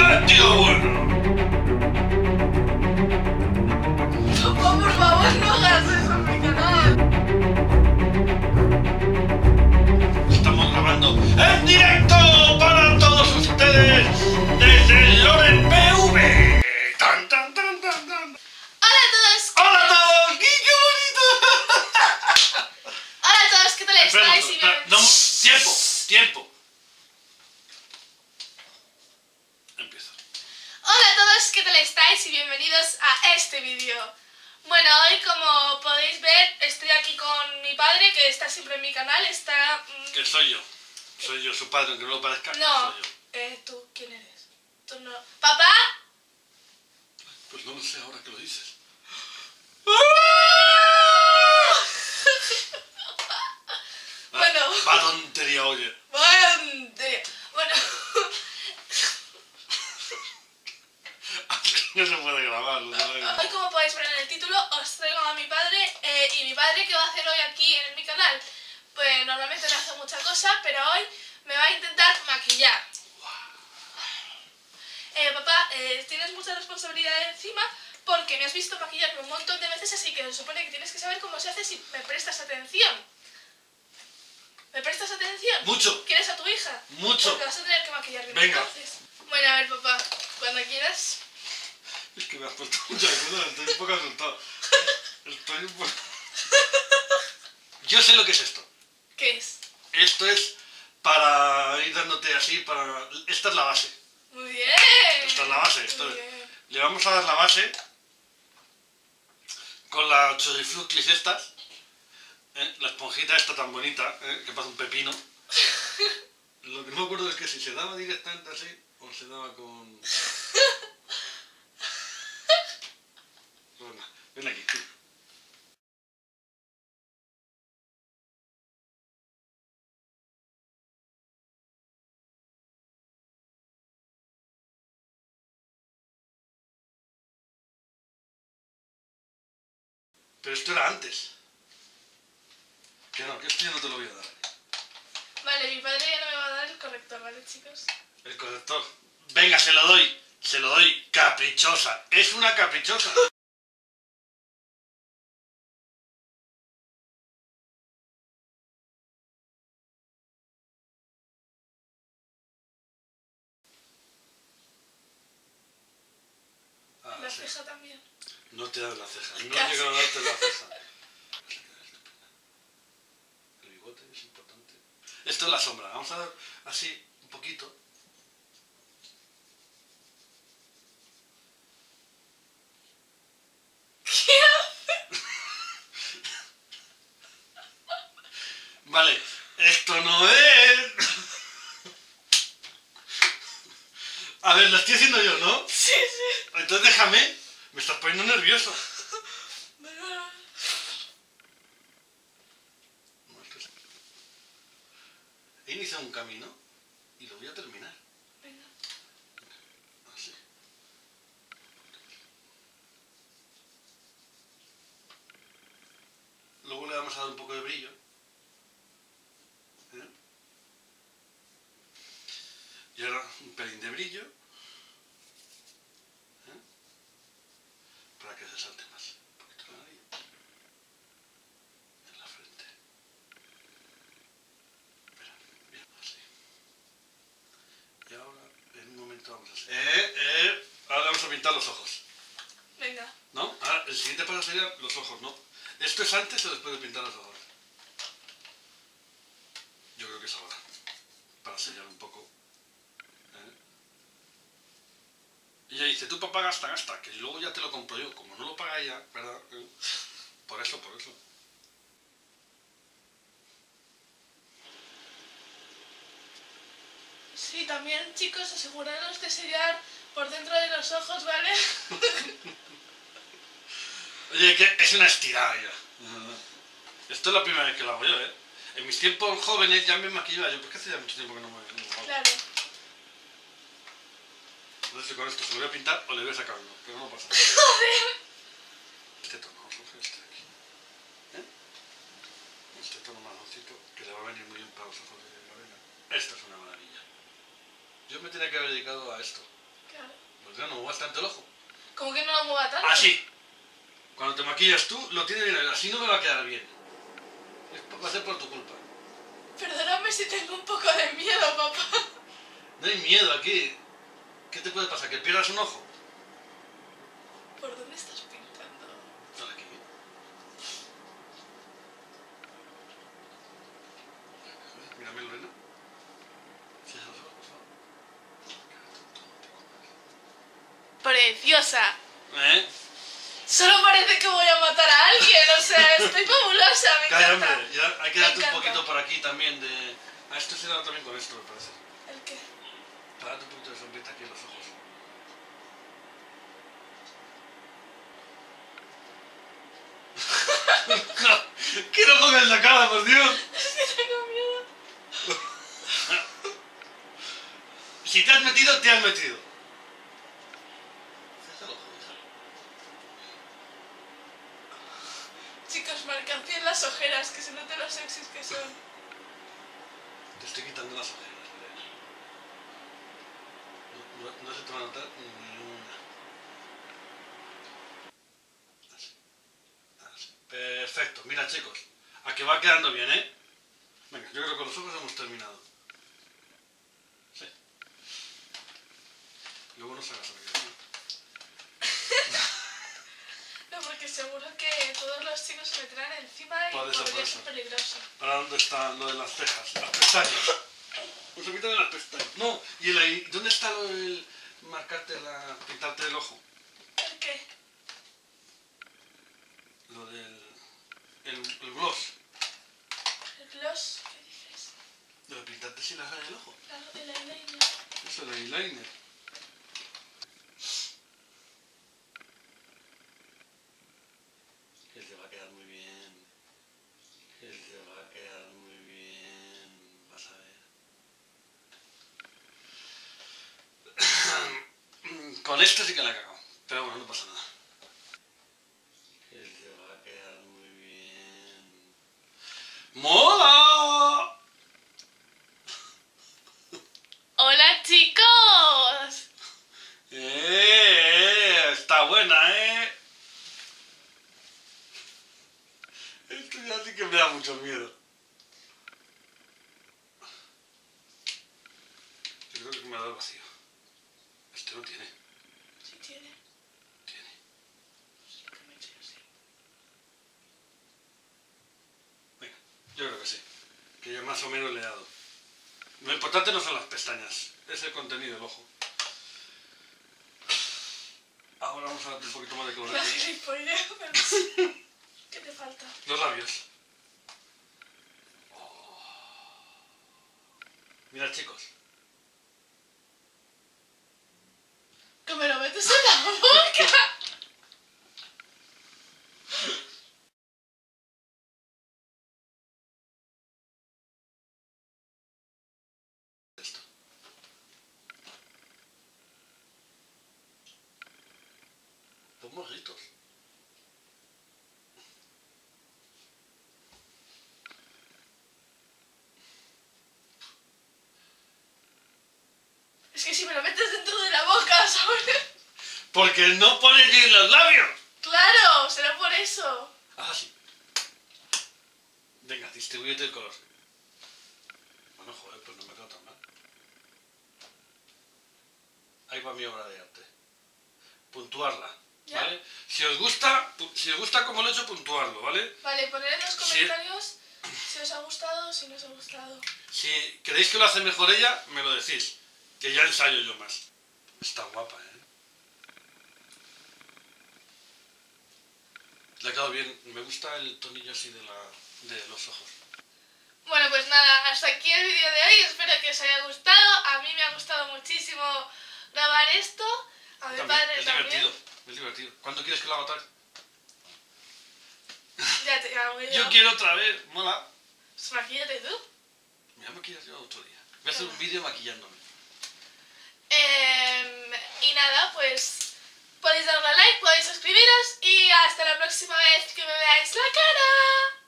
tío, bueno. Papá, por favor, no hagas eso en mi canal. Estamos grabando en directo para todos ustedes desde el Loren PV. Tan, tan, tan, tan, tan. Hola a todos. ¡Hola a todos! ¡Qué bonito! Hola a todos, ¿qué tal estáis? Y No, tiempo. Empieza. Hola a todos, ¿qué tal estáis? Y bienvenidos a este vídeo. Bueno, hoy como podéis ver estoy aquí con mi padre, que está siempre en mi canal, está... Que soy yo. Soy yo su padre, aunque no lo parezca. No, Soy yo. ¿tú quién eres? Tú no... ¿Papá? Pues no lo sé ahora que lo dices. Bueno. Va tontería, oye. Bueno, No se puede grabar, no se puede grabar. hoy como podéis ver en el título os traigo a mi padre y mi padre ¿qué va a hacer hoy aquí en mi canal? Pues normalmente no hace mucha cosa, pero hoy me va a intentar maquillar. Papá, tienes mucha responsabilidad encima porque me has visto maquillarme un montón de veces, así que se supone que tienes que saber cómo se hace si me prestas atención. ¿Me prestas atención? Mucho. ¿Quieres a tu hija? Mucho. Porque vas a tener que maquillarme. Venga. Entonces. Bueno, a ver, papá, cuando quieras. Es que me has puesto mucha cosa, estoy un poco asustado. Estoy un poco... Yo sé lo que es esto. ¿Qué es? Esto es para ir dándote así, para... Esta es la base. Muy bien. Esta es la base, esto Muy es. bien. Le vamos a dar la base con la chorifruclis estas, la esponjita esta tan bonita, que parece un pepino. Lo que no me acuerdo es que si se daba directamente así o se daba con... Bueno, ven aquí. Pero esto era antes. Que no, que esto yo no te lo voy a dar. Vale, mi padre ya no me va a dar el corrector, ¿vale, chicos? El corrector. Venga, se lo doy. Se lo doy. Caprichosa. Es una caprichosa. Ah, La sí. ceja también. No te das la ceja. No Casi. llego a darte la ceja. El bigote es importante. Esto es la sombra. Vamos a dar así un poquito. ¿Qué hace? Vale. Esto no es... A ver, lo estoy haciendo yo, ¿no? Sí, sí. Entonces déjame. Me estás poniendo nervioso. He iniciado un camino y lo voy a terminar. Venga. Así. Luego le vamos a dar un poco de brillo. ¿Eh? Y ahora un pelín de brillo. ¿Eh? Para que se salte más. Un poquito la nariz. En la frente. Espera, bien, así. Y ahora, en un momento vamos a hacer... Ahora vamos a pintar los ojos. Venga. ¿No? Ahora, el siguiente paso sería los ojos, ¿no? ¿Esto es antes o después de pintar los ojos? Yo creo que es ahora. Para sellar un poco. Y ella dice, tú papá gasta, que luego ya te lo compro yo. Como no lo paga ella, ¿verdad? Por eso. Sí, también, chicos, aseguraros de sellar por dentro de los ojos, ¿vale? Oye, que es una estirada ya. Esto es la primera vez que lo hago yo, ¿eh? En mis tiempos jóvenes ya me maquillaba yo, porque hace ya mucho tiempo que no me hago. Claro. No sé si con esto se lo voy a pintar o le voy a sacar uno, pero no pasa nada. Joder. Este tono, vamos a coger este de aquí. Este tono marroncito, que le va a venir muy bien para los ojos de Lorena. Esta es una maravilla. Yo me tenía que haber dedicado a esto. Claro. claro, no muevas bastante el ojo. ¿Cómo que no lo mueva tanto? Así. Cuando te maquillas tú, lo tienes bien, así no me va a quedar bien. Va a ser por tu culpa. Perdóname si tengo un poco de miedo, papá. No hay miedo aquí. ¿Qué te puede pasar? ¿Que pierdas un ojo? ¿Por dónde estás pintando? Por aquí. Mírame, Lorena. Cierra los ojos, por favor. Preciosa. ¿Eh? Solo parece que voy a matar a alguien, o sea, estoy fabulosa, me Calla, encanta. hombre. Ya hay que Me darte un encanta. poquito por aquí también de... Ah, esto se da también con esto, me parece. ¿El qué? Para darte un poquito de sombrita aquí en los ojos. ¡Que no pongas la cara, por Dios! Es que tengo miedo. Si te has metido, te has metido. Cierra el ojo, hija. Chicos, marcad bien las ojeras, que se noten los sexys que son. Te estoy quitando las ojeras, Lorena. No se te va a notar ni una. Así. Así. Perfecto. Mira, chicos. A que va quedando bien, ¿eh? Venga, yo creo que con los ojos hemos terminado. Sí. Luego no se haga saber. No, porque seguro que todos los chicos se meterán encima y Por eso, podría por ser eso. peligroso. Ahora, ¿dónde está lo de las cejas? Las pestañas. Pues se de las pestañas. No, y el ahí. ¿Dónde está lo del marcarte la... pintarte el ojo? ¿El qué? Lo del... el gloss. ¿El gloss? ¿Qué dices? Lo de pintarte sin la raya del ojo. El eyeliner. Eso, el eyeliner. Él te va a quedar muy bien. Él te va a quedar muy bien. Vas a ver. Con esto sí que la he cagado. Pero bueno, no pasa nada. Él te va a quedar muy bien. ¡Mola! ¡Hola, chicos! Está buena, ¿eh? Esto ya sí que me da mucho miedo. Yo creo que me ha dado vacío. Este no tiene. Sí tiene. Tiene. Sí, que me he hecho así. Venga, yo creo que sí. Que yo más o menos le he dado. Lo importante no son las pestañas, es el contenido del ojo. Ahora vamos a darte un poquito más de color La aquí. gilipollez, pero sí. ¿Qué te falta? Los labios. Mirad, chicos. ¡Que me lo metes en la boca! Esto. Los mojitos. Es que si me lo metes dentro de la boca, ¿sabes? Porque no pones ni en los labios. ¡Claro! Será por eso. Ah, sí. Venga, distribúyete el color. Bueno, joder, pues no me quedo tan mal. Ahí va mi obra de arte. Puntuarla, ¿Ya? ¿vale? Si os gusta como lo he hecho, puntuarlo, ¿vale? Vale, poned en los Sí. comentarios si os ha gustado o si no os ha gustado. Si creéis que lo hace mejor ella, me lo decís. Que ya ensayo yo más. Está guapa, ¿eh? Le ha quedado bien. Me gusta el tonillo así de los ojos. Bueno, pues nada, hasta aquí el vídeo de hoy. Espero que os haya gustado. A mí me ha gustado muchísimo grabar esto. A mi También, padre es también. divertido. Es divertido. ¿Cuándo quieres que lo haga otra vez? Ya te llamo yo. Yo quiero otra vez. Mola. Pues maquíllate tú. Me voy a maquillar yo otro día. Voy a hacer un vídeo maquillándome. Y nada, pues podéis darle a like, podéis suscribiros y hasta la próxima vez que me veáis la cara.